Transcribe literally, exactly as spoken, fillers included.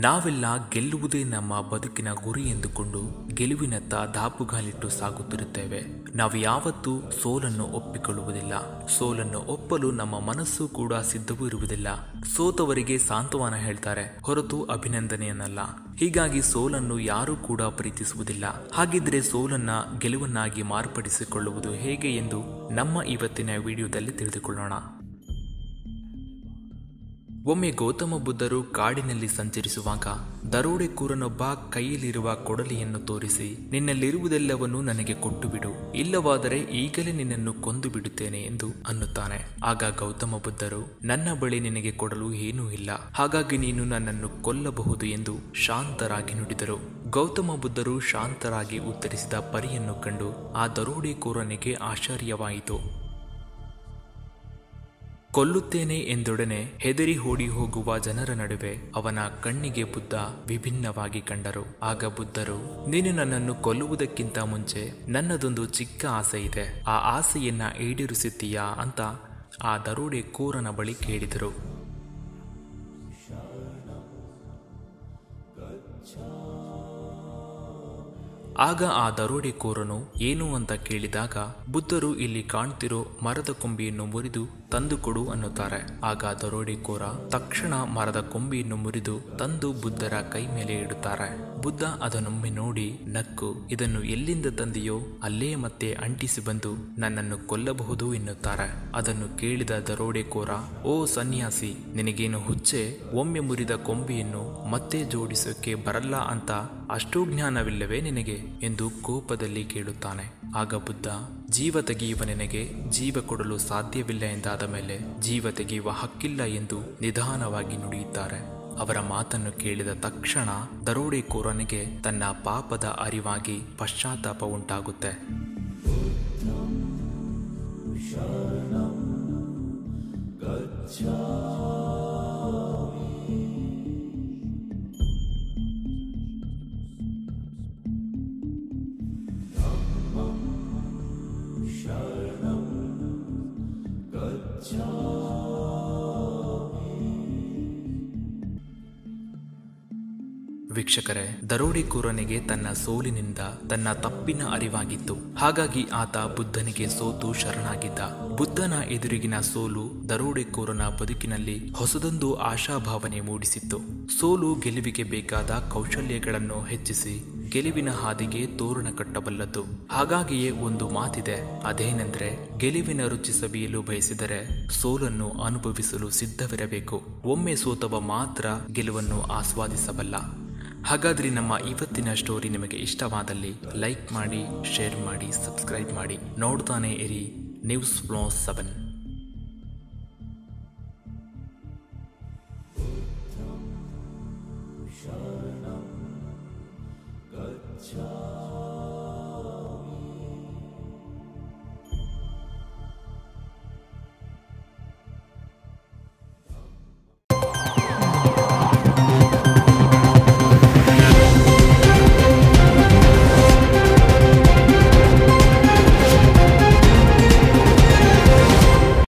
ನಾವೆಲ್ಲ ಗೆಲ್ಲುವುದೇ ನಮ್ಮ ಬದುಕಿನ ಗುರಿ ಎಂದುಕೊಂಡು ಗೆಲುವಿನತ್ತ ದಾಪುಗಾಲಿಟ್ಟು ಸಾಗುತ್ತಿರುತ್ತೇವೆ. ನಾವು ಯಾವತ್ತೂ ಸೋಲನ್ನು ಒಪ್ಪಿಕೊಳ್ಳುವುದಿಲ್ಲ. ಸೋಲನ್ನು ಒಪ್ಪಲು ನಮ್ಮ ಮನಸ್ಸು ಕೂಡ ಸಿದ್ಧವೂ ಇರುವುದಿಲ್ಲ. ಸೋತವರಿಗೆ ಸಾಂತ್ವನ ಹೇಳ್ತಾರೆ ಹೊರತು ಅಭಿನಂದನೆಯನ್ನಲ್ಲ. ಹೀಗಾಗಿ ಸೋಲನ್ನು ಯಾರೂ ಕೂಡ ಪ್ರೀತಿಸುವುದಿಲ್ಲ. ಹಾಗಿದ್ರೆ ಸೋಲನ್ನ ಗೆಲುವನ್ನಾಗಿ ಮಾರ್ಪಡಿಸಿಕೊಳ್ಳುವುದು ಹೇಗೆ ಎಂದು ನಮ್ಮ ಇವತ್ತಿನ ವಿಡಿಯೋದಲ್ಲಿ ತಿಳಿದುಕೊಳ್ಳೋಣ. ಒಮ್ಮೆ ಗೌತಮ ಬುದ್ಧರು ಕಾಡಿನಲ್ಲಿ ಸಂಚರಿಸುವಾಗ ದರೋಡೆಕೋರನೊಬ್ಬ ಕೈಯಲ್ಲಿರುವ ಕೊಡಲಿಯನ್ನು ತೋರಿಸಿ, ನಿನ್ನಲ್ಲಿರುವುದೆಲ್ಲವನ್ನೂ ನನಗೆ ಕೊಟ್ಟು ಬಿಡು, ಇಲ್ಲವಾದರೆ ಈಗಲೇ ನಿನ್ನನ್ನು ಕೊಂದು ಬಿಡುತ್ತೇನೆ ಎಂದು ಅನ್ನುತ್ತಾನೆ. ಆಗ ಗೌತಮ ಬುದ್ಧರು, ನನ್ನ ಬಳಿ ನಿನಗೆ ಕೊಡಲು ಏನೂ ಇಲ್ಲ, ಹಾಗಾಗಿ ನೀನು ನನ್ನನ್ನು ಕೊಲ್ಲಬಹುದು ಎಂದು ಶಾಂತರಾಗಿ ನುಡಿದರು. ಗೌತಮ ಬುದ್ಧರು ಶಾಂತರಾಗಿ ಉತ್ತರಿಸಿದ ಪರಿಯನ್ನು ಕಂಡು ಆ ದರೋಡೆಕೋರನಿಗೆ ಆಶ್ಚರ್ಯವಾಯಿತು. ಕೊಲ್ಲುತ್ತೇನೆ ಎಂದೊಡನೆ ಹೆದರಿ ಓಡಿ ಹೋಗುವ ಜನರ ನಡುವೆ ಅವನ ಕಣ್ಣಿಗೆ ಬುದ್ಧ ವಿಭಿನ್ನವಾಗಿ ಕಂಡರು. ಆಗ ಬುದ್ಧರು, ನೀನು ನನ್ನನ್ನು ಕೊಲ್ಲುವುದಕ್ಕಿಂತ ಮುಂಚೆ ನನ್ನದೊಂದು ಚಿಕ್ಕ ಆಸೆ ಇದೆ, ಆ ಆಸೆಯನ್ನ ಈಡೇರಿಸುತ್ತೀಯಾ ಅಂತ ಆ ದರೋಡೆಕೋರನ ಬಳಿ ಕೇಳಿದರು. ಆಗ ಆ ದರೋಡೆಕೋರನು ಏನು ಅಂತ ಕೇಳಿದಾಗ ಬುದ್ಧರು, ಇಲ್ಲಿ ಕಾಣ್ತಿರೋ ಮರದ ಕೊಂಬೆಯನ್ನು ಮುರಿದು ತಂದುಕೊಡು ಅನ್ನುತ್ತಾರೆ. ಆಗ ದರೋಡೆಕೋರ ತಕ್ಷಣ ಮರದ ಕೊಂಬೆಯನ್ನು ಮುರಿದು ತಂದು ಬುದ್ಧರ ಕೈ ಮೇಲೆ ಇಡುತ್ತಾರೆ. ಬುದ್ಧ ಅದನ್ನೊಮ್ಮೆ ನೋಡಿ ನಕ್ಕು, ಇದನ್ನು ಎಲ್ಲಿಂದ ತಂದೆಯೋ ಅಲ್ಲೇ ಮತ್ತೆ ಅಂಟಿಸಿ ಬಂದು ನನ್ನನ್ನು ಕೊಲ್ಲಬಹುದು ಎನ್ನುತ್ತಾರೆ. ಅದನ್ನು ಕೇಳಿದ ದರೋಡೆಕೋರ, ಓ ಸನ್ಯಾಸಿ, ನಿನಗೇನು ಹುಚ್ಚೆ? ಒಮ್ಮೆ ಮುರಿದ ಕೊಂಬೆಯನ್ನು ಮತ್ತೆ ಜೋಡಿಸೋಕೆ ಬರಲ್ಲ ಅಂತ ಅಷ್ಟೂ ಜ್ಞಾನವಿಲ್ಲವೇ ನಿನಗೆ ಎಂದು ಕೋಪದಲ್ಲಿ ಕೇಳುತ್ತಾನೆ. ಆಗ ಬುದ್ಧ, ಜೀವ ತೆಗೆಯುವ ನಿನಗೆ ಜೀವ ಕೊಡಲು ಸಾಧ್ಯವಿಲ್ಲ ಎಂದಾದ ಮೇಲೆ ಜೀವ ತೆಗೆಯುವ ಹಕ್ಕಿಲ್ಲ ಎಂದು ನಿಧಾನವಾಗಿ ನುಡಿಯುತ್ತಾರೆ. ಅವರ ಮಾತನ್ನು ಕೇಳಿದ ತಕ್ಷಣ ದರೋಡೆಕೋರನಿಗೆ ತನ್ನ ಪಾಪದ ಅರಿವಾಗಿ ಪಶ್ಚಾತ್ತಾಪ ಉಂಟಾಗುತ್ತೆ. ವೀಕ್ಷಕರೇ, ದರೋಡೆಕೋರನಿಗೆ ತನ್ನ ಸೋಲಿನಿಂದ ತನ್ನ ತಪ್ಪಿನ ಅರಿವಾಗಿತ್ತು. ಹಾಗಾಗಿ ಆತ ಬುದ್ಧನಿಗೆ ಸೋತು ಶರಣಾಗಿದ್ದ. ಬುದ್ಧನ ಎದುರಿಗಿನ ಸೋಲು ದರೋಡೆಕೋರನ ಬದುಕಿನಲ್ಲಿ ಹೊಸದೊಂದು ಆಶಾಭಾವನೆ ಮೂಡಿಸಿತ್ತು. ಸೋಲು ಗೆಲುವಿಗೆ ಬೇಕಾದ ಕೌಶಲ್ಯಗಳನ್ನು ಹೆಚ್ಚಿಸಿ ಗೆಲುವಿನ ಹಾದಿಗೆ ತೋರಣ ಕಟ್ಟಬಲ್ಲದ್ದು. ಹಾಗಾಗಿಯೇ ಒಂದು ಮಾತಿದೆ, ಅದೇನೆಂದ್ರೆ ಗೆಲುವಿನ ರುಚಿ ಸವಿಯಲು ಬಯಸಿದರೆ ಸೋಲನ್ನು ಅನುಭವಿಸಲು ಸಿದ್ಧವಿರಬೇಕು. ಒಮ್ಮೆ ಸೋತವ ಮಾತ್ರ ಗೆಲುವನ್ನು ಆಸ್ವಾದಿಸಬಲ್ಲ. ಹಾಗಾದ್ರೆ ನಮ್ಮ ಇವತ್ತಿನ ಸ್ಟೋರಿ ನಿಮಗೆ ಇಷ್ಟವಾದಲ್ಲಿ ಲೈಕ್ ಮಾಡಿ, ಶೇರ್ ಮಾಡಿ, ಸಬ್ಸ್ಕ್ರೈಬ್ ಮಾಡಿ. ನೋಡ್ತಾನೆ ಇರಿ ನ್ಯೂಸ್ ಫ್ಲೋ ಸೆವೆನ್.